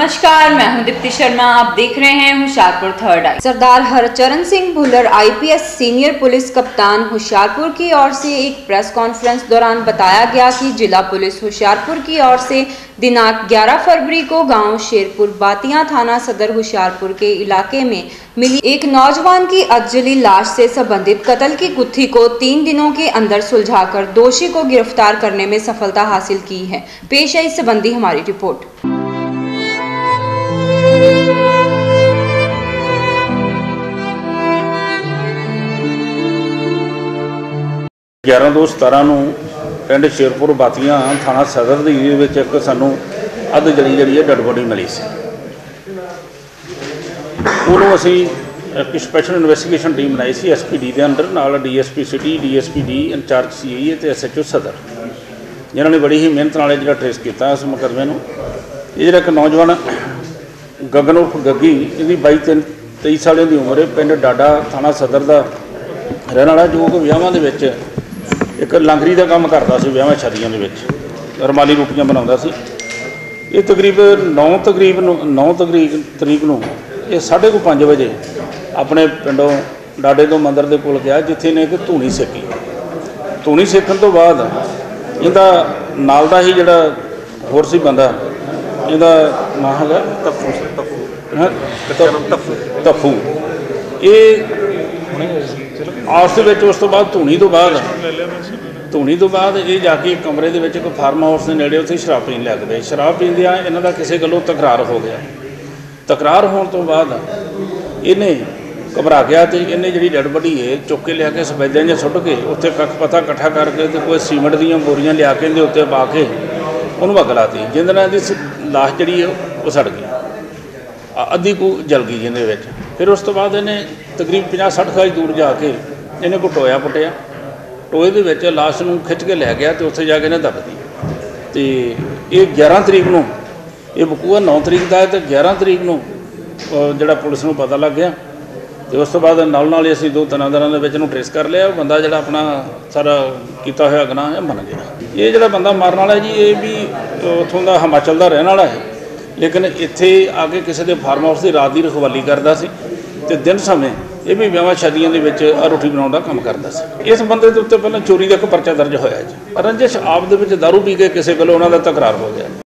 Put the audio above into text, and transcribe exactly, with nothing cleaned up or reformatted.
नमस्कार, मैं हूं दीप्ति शर्मा। आप देख रहे हैं Hoshiarpur third eye. Sardar Harcharan Singh Bhullar IPS senior police कप्तान होशियारपुर की ओर से एक प्रेस कॉन्फ्रेंस दौरान बताया गया कि जिला पुलिस होशियारपुर की ओर से दिनांक ग्यारह फरवरी को गांव शेरपुर बातियां थाना सदर होशियारपुर के इलाके में मिली एक नौजवान की अधजली लाश से संबंधित कत्ल की गुत्थी को तीन दिनों के अंदर सुलझाकर दोषी को गिरफ्तार करने में सफलता हासिल की है। पेश है इस संबंधी हमारी रिपोर्ट। ग्यारह दो सतारह नूं पिंड शेरपुर बातियां थाना सदर दी विच एक सानूं अध जली जड़ी है डैड बॉडी मिली सी। उहनूं असीं एक स्पैशल इन्वेस्टिगेशन टीम बनाई सी एस पी डी के अंडर नाल D S P city D S P D incharge C I ते एस एच ओ सदर, जिन्होंने बड़ी ही मेहनत नाल जिहड़ा ट्रेस किया इस मुकदमे नूं। ये जिहड़ा एक नौजवान गगन उर्फ गग्गी, इहदी बाई तीन तेईस साल की उम्र है, पिंड डाडा थाना सदर का रहने वाला, जो कि विआहां दे विच एक लांगरी का काम करता सी। विआहां शादियां दे विच रमाली रोटियां बनाउंदा सी। ये तकरीबन नौ तकरीब नौ तकरीब तरीक नूं ये साढ़े को पाँच बजे अपने पिंडों डाडे तो मंदिर के कोल गया, जिथे ने एक धूनी सेकी। धूनी सेकन तो बाद इहदा नाल दा ही जिहड़ा होर सी बंदा, इहदा नाम हैगा तफू तफू तफू ये आपस में उस तो बाद धूनी तो बाद धूनी तो बाद ये जाके कमरे के एक फार्म हाउस के नेड़े उत्थे शराब पीन लग पे। शराब पींदियां इन्हां दा किसी गल्लों तकरार हो गया। तकरार होने तो बाद इन्हें घबरा गया तो इन्हें जी डैड बॉडी है चुक के लिया के सफेदे च सुट के उत्थे कख पता इकट्ठा करके तो कोई सीमेंट दी बोरियां लिया के इहदे उत्ते पा के उन्होंने अग लाती, जिंदे नाल दी लाश जी है वो सड़ गई, अद्धी को जल गई जिंदे विच। फिर उस तो बाद इन्हें तकरीब पचास सठ गज दूर जाके इन्हें को टोया पुटिया, टोए दे विच लाश नूं खिच के लै गया तो उत्थे जाके इन्हें दब दी। तो ये ग्यारह तरीक नूं ये बकूआ नौ तरीक का है, तो ग्यारह तरीक नूं जिहड़ा पुलिस नूं पता लग गया। तो उस तो बाद नाल नाल ही असीं दो तीन दिनां दे विच इहनूं ट्रेस कर लिया। बंदा जिहड़ा अपना सारा कीता होया गुनाह है मन गया। ये जिहड़ा बंदा मारन वाला जी ये भी उत्थों दा हिमाचल दा रहण वाला है, लेकिन इत्थे आके किसी के फार्म हाउस की रात की रखवाली करता सी ते दिन समय ये भी विआहां शादियां दे विच रोटी बनाउण दा काम करता सी। इस बंदे दे उत्ते पहलां चोरी का एक परचा दर्ज होया जी। रंजिश आप दे विच दारू पी के किसी गल्लों उन्हां दा तकरार हो गया।